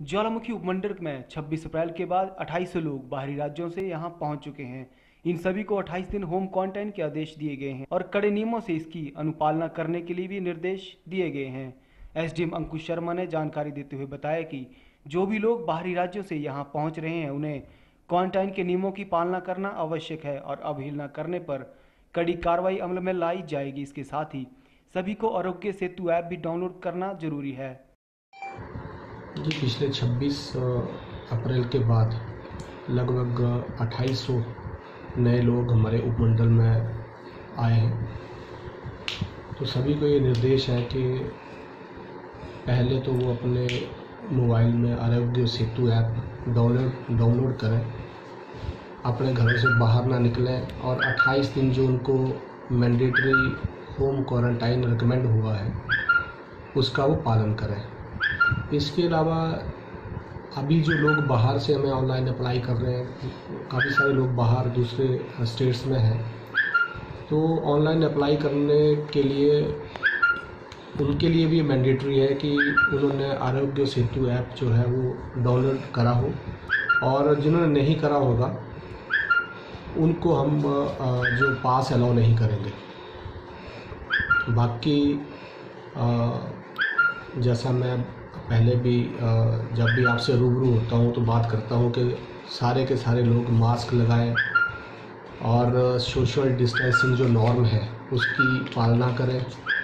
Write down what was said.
ज्वालामुखी उपमंडल में 26 अप्रैल के बाद 28 लोग बाहरी राज्यों से यहां पहुंच चुके हैं। इन सभी को 28 दिन होम क्वारंटाइन के आदेश दिए गए हैं और कड़े नियमों से इसकी अनुपालना करने के लिए भी निर्देश दिए गए हैं। एसडीएम अंकुश शर्मा ने जानकारी देते हुए बताया कि जो भी लोग बाहरी राज्यों से यहां पहुंच रहे हैं उन्हें क्वारंटाइन के नियमों की पालना करना आवश्यक है और अवहेलना करने पर कड़ी कार्रवाई अमल में लाई जाएगी। इसके साथ ही सभी को आरोग्य सेतु ऐप भी डाउनलोड करना जरूरी है। जी, पिछले 26 अप्रैल के बाद लगभग 2800 नए लोग हमारे उपमंडल में आए हैं। तो सभी को ये निर्देश है कि पहले तो वो अपने मोबाइल में आरोग्य सेतु ऐप डाउनलोड करें, अपने घरों से बाहर ना निकलें और 28 दिन जो उनको मैंडेटरी होम क्वारंटाइन रिकमेंड हुआ है उसका वो पालन करें। इसके अलावा अभी जो लोग बाहर से हमें ऑनलाइन अप्लाई कर रहे हैं, काफ़ी सारे लोग बाहर दूसरे स्टेट्स में हैं, तो ऑनलाइन अप्लाई करने के लिए उनके लिए भी मैंडेटरी है कि उन्होंने आरोग्य सेतु ऐप जो है वो डाउनलोड करा हो, और जिन्होंने नहीं करा होगा उनको हम जो पास अलाउ नहीं करेंगे। बाकी जैसा मैं पहले भी जब भी आपसे रूबरू होता हूँ तो बात करता हूँ कि सारे के सारे लोग मास्क लगाएं और सोशल डिस्टेंसिंग जो नॉर्म है उसकी पालना करें।